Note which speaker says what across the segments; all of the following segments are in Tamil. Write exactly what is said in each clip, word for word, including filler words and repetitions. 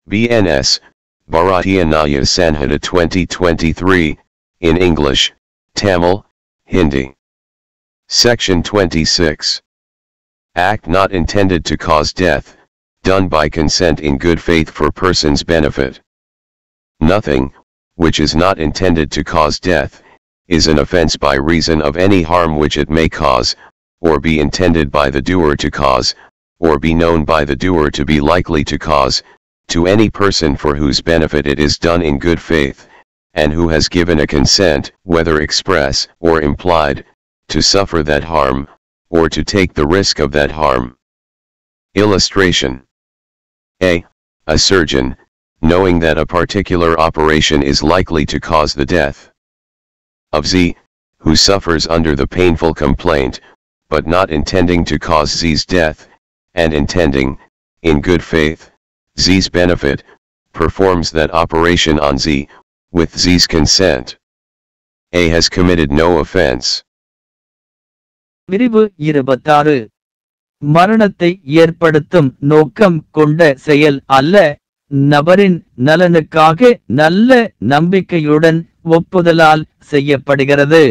Speaker 1: B N S, Bharatiya Nyaya Sanhita twenty twenty-three, in English, Tamil, Hindi. Section twenty-six. Act not intended to cause death, done by consent in good faith for person's benefit. Nothing, which is not intended to cause death, is an offense by reason of any harm which it may cause, or be intended by the doer to cause, or be known by the doer to be likely to cause, to any person for whose benefit it is done in good faith, and who has given a consent, whether express or implied, to suffer that harm, or to take the risk of that harm. Illustration. A. A surgeon, knowing that a particular operation is likely to cause the death of Z, who suffers under the painful complaint, but not intending to cause Z's death, and intending, in good faith, Z's benefit, performs that operation on Z, with Z's consent. A has committed no offense.
Speaker 2: விரிவு இருபத்தாறு. மரணத்தை ஏற்படுத்தும் நோக்கம் கொண்ட செயல் அல்ல, நபரின் நலனுக்காக நல்ல நம்பிக்கையுடன் ஒப்புதலால் செய்யப்படுகிறது.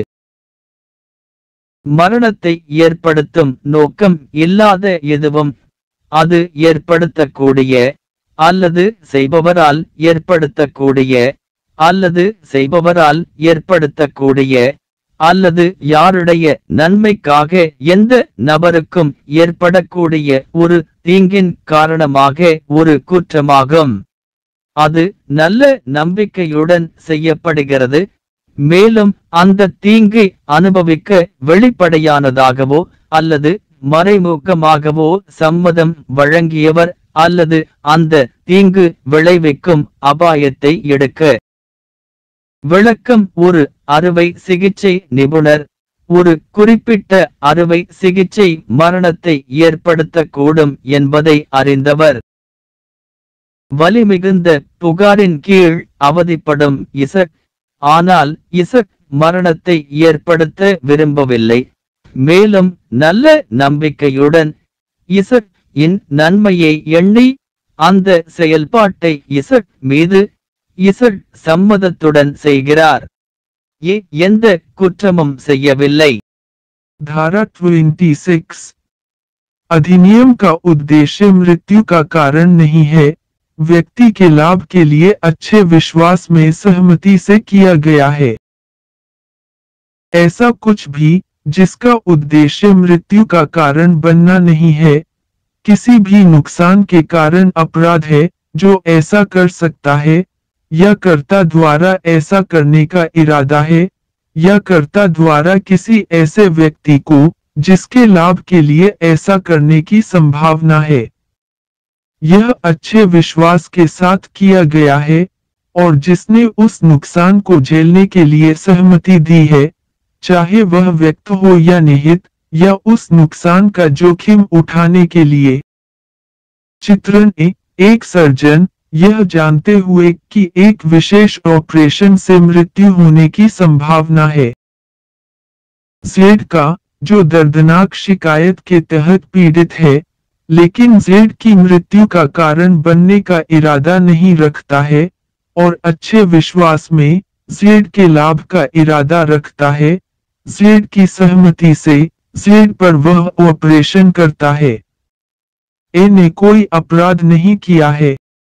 Speaker 2: மரணத்தை ஏற்படுத்தும் நோக்கம் இல்லாத எதுவும், அது ஏற்படுத்தக்கூடிய, அல்லது செய்பவரால் ஏற்படுத்தக்கூடிய, அல்லது செய்பவரால் ஏற்படுத்தக்கூடிய, அல்லது யாருடைய நன்மைக்காக எந்த நபருக்கும் ஏற்படக்கூடிய ஒரு தீங்கின் காரணமாக ஒரு குற்றமாகும். அது நல்ல நம்பிக்கையுடன் செய்யப்படுகிறது, மேலும் அந்த தீங்கை அனுபவிக்க வெளிப்படையானதாகவோ அல்லது மறைமுகமாகவோ சம்மதம் வழங்கியவர் அல்லது அந்த தீங்கு விளைவிக்கும் அபாயத்தை எடுக்க. விளக்கம். ஒரு அறுவை சிகிச்சை நிபுணர் ஒரு குறிப்பிட்ட அறுவை சிகிச்சை மரணத்தை ஏற்படுத்தக்கூடும் என்பதை அறிந்தவர். வலிமிகுந்த புகாரின் கீழ் அவதிப்படும் இசக், ஆனால் இசக் மரணத்தை ஏற்படுத்த விரும்பவில்லை. மேலும் நல்ல நம்பிக்கையுடன் இசக் இன் நன்மையை எண்ணி அந்த செயல்பாட்டை இசக் மீது இசக் சம்மதத்துடன் செய்கிறார். ஏ எந்த குற்றமும் செய்யவில்லை.
Speaker 3: धारा छब्बीस। अधिनियम का उद्देश्य मृत्यु का कारण नहीं है, व्यक्ति के लाभ के लिए अच्छे विश्वास में सहमति से किया गया है। ऐसा कुछ भी जिसका उद्देश्य मृत्यु का कारण बनना नहीं है, किसी भी नुकसान के कारण अपराध है जो ऐसा कर सकता है, या कर्ता द्वारा ऐसा करने का इरादा है, या कर्ता द्वारा किसी ऐसे व्यक्ति को जिसके लाभ के लिए ऐसा करने की संभावना है। यह अच्छे विश्वास के साथ किया गया है, और जिसने उस नुकसान को झेलने के लिए सहमति दी है, चाहे वह व्यक्त हो या निहित, या उस नुकसान का जोखिम उठाने के लिए। चित्रण ए, एक सर्जन यह जानते हुए कि एक विशेष ऑपरेशन से मृत्यु होने की संभावना है, जेड का, जो दर्दनाक शिकायत के तहत पीड़ित है, लेकिन जेड की मृत्यु का कारण बनने का इरादा नहीं रखता है, और अच्छे विश्वास में जेड के लाभ का इरादा रखता है, जेड की सहमति से जेड पर वह ऑपरेशन करता है। ए ने कोई अपराध नहीं किया है।